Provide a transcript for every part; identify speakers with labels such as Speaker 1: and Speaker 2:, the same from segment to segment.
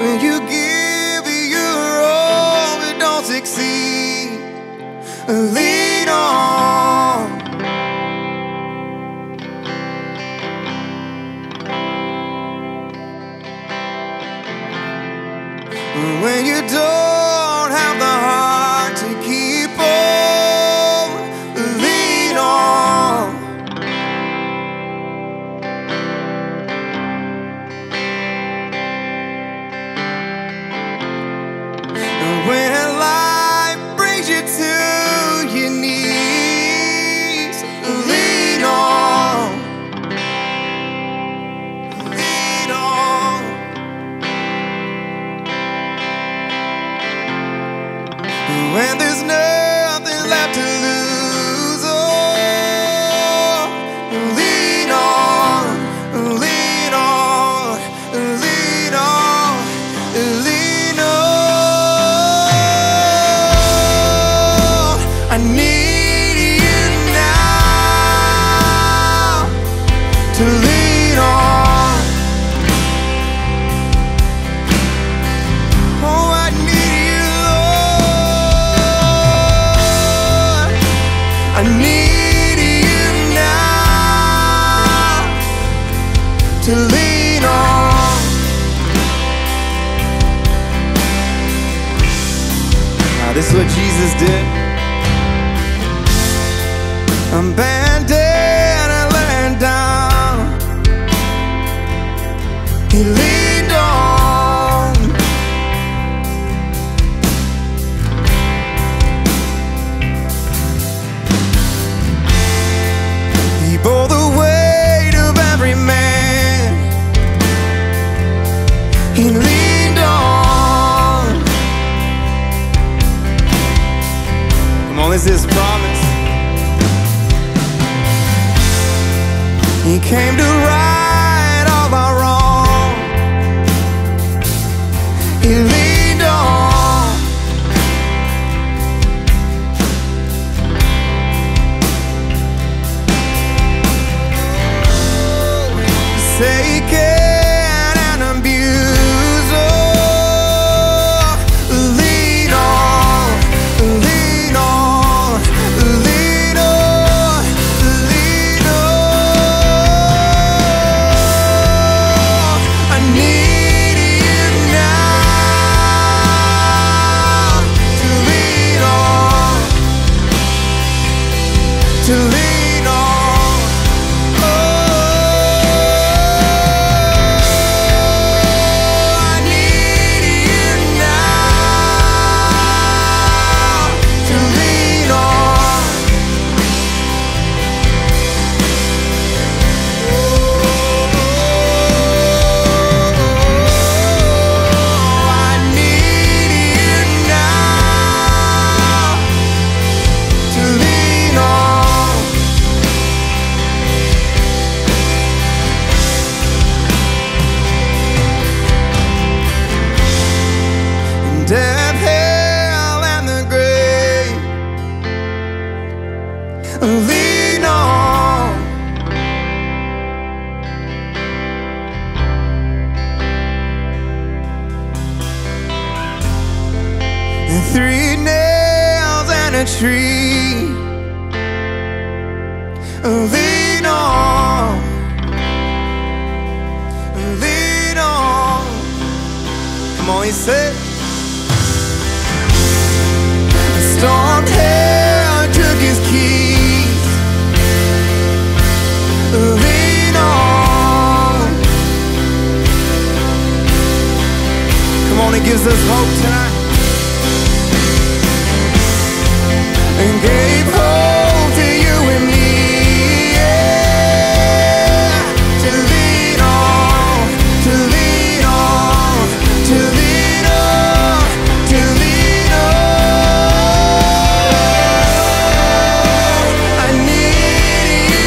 Speaker 1: when you give your all but don't succeed, lean on. When you don't have the heart to keep on, lean on. When life brings you to your knees, lean on. Lean on. When there's nothing left to lose, oh, lean on, lean on, lean on, lean on. I need you now to lean on. Oh, I need you, Lord. I need you now to lean on. Now, this is what Jesus did. I'm banded and laying down. He leaned on. He bore the weight of every man. He leaned on. Come on, this is His promise. He came to right all our wrong. He leaned on. Forsaken and abused, oh, lean on, lean on, lean on, lean on. I need you now to lean on, to lean on. Oh, I need you now to lean on. I need you now to lean on. Death, hell, and the grave, lean on. And 3 nails and a tree, lean on, lean on. Come on, he said. Storm hell took his keys, lean on. Come on, it gives us hope tonight. And gave hope to you and me, yeah. To lean on, to lean on, to lean on, to lean on. I need you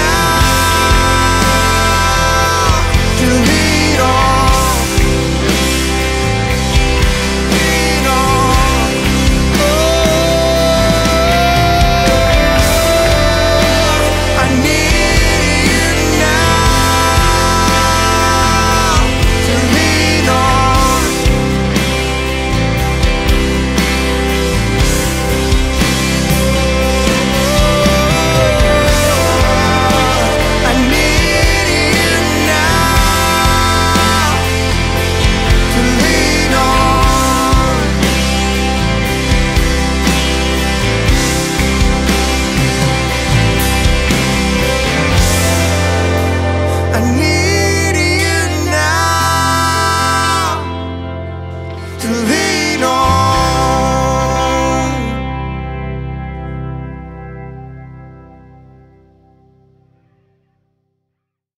Speaker 1: now to lean on, lean on. Oh, need